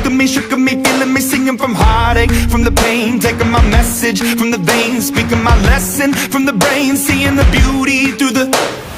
shook me, feeling me, singing from heartache, from the pain, taking my message from the veins, speaking my lesson from the brain, seeing the beauty through the